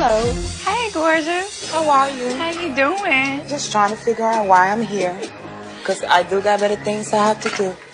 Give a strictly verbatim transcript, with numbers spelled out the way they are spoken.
Hello. Hey, gorgeous. How are you? How you doing? Just trying to figure out why I'm here. Because I do got better things I have to do.